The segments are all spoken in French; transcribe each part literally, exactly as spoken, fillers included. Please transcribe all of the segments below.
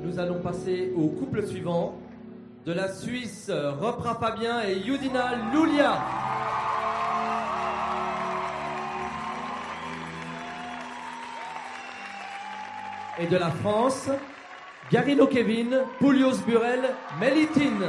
nous allons passer au couple suivant. De la Suisse, Ropra Fabien et Yudina Lulia. Et de la France, Garino Kevin, Poulios Burel, Melitine.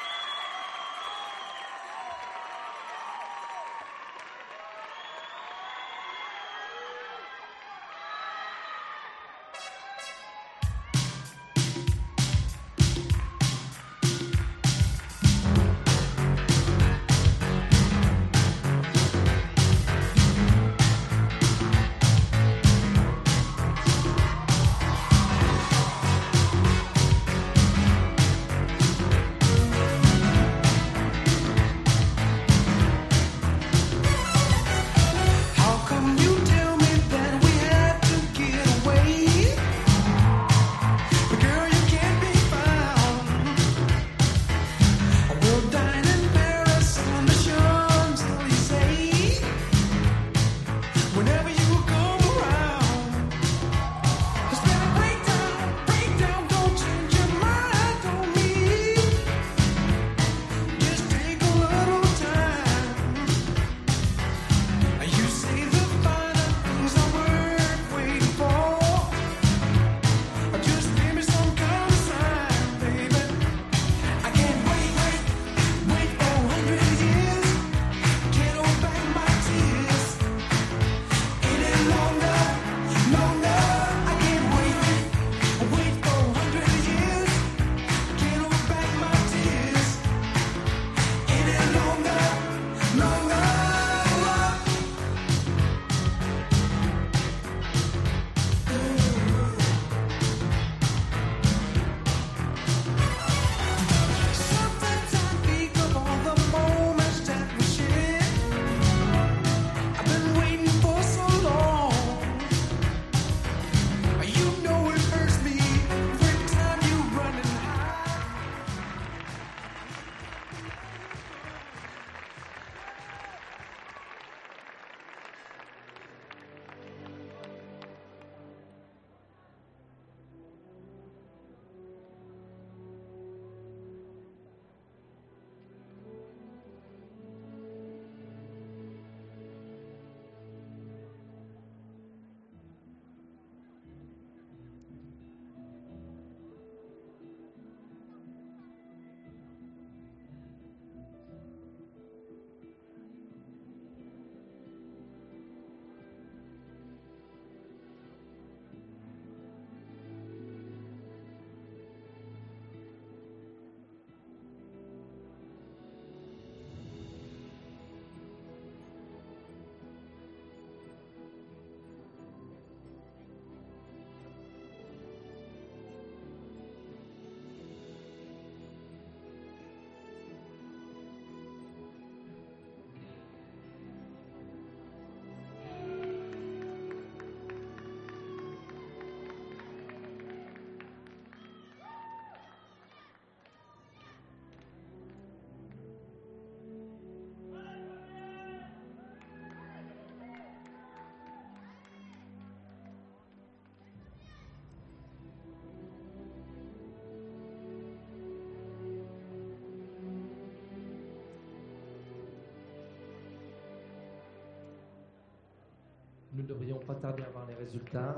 Nous ne devrions pas tarder à voir les résultats.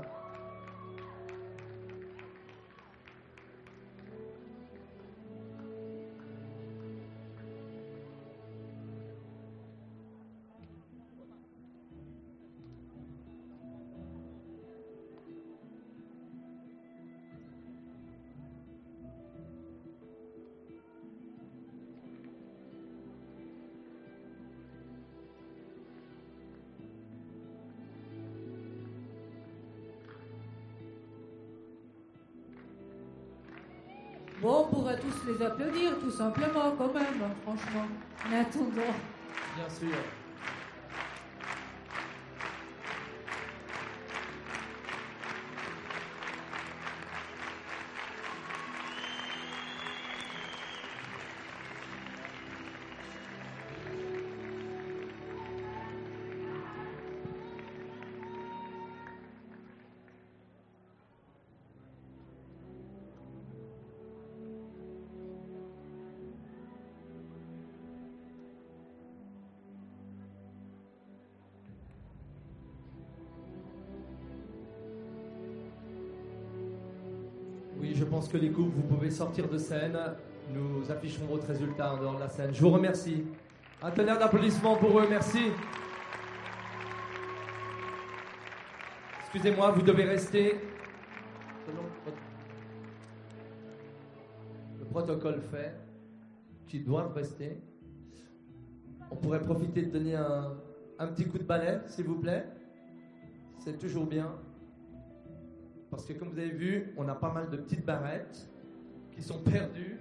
Bon, on pourrait tous les applaudir, tout simplement, quand même, franchement. En attendant. Bien sûr. je pense que les couples, vous pouvez sortir de scène. Nous afficherons votre résultat en dehors de la scène. Je vous remercie. Un tonnerre d'applaudissements pour eux, merci. Excusez-moi, vous devez rester. Selon le protocole fait qu'ils doivent rester. On pourrait profiter de donner un, un petit coup de balai, s'il vous plaît. C'est toujours bien. Parce que comme vous avez vu, on a pas mal de petites barrettes qui sont perdues.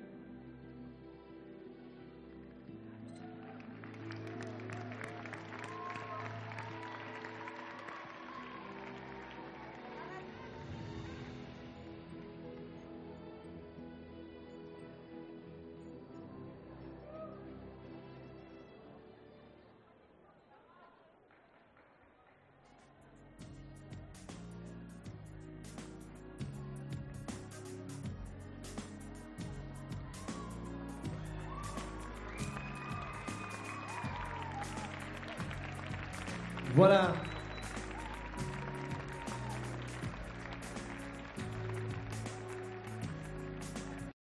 Voilà.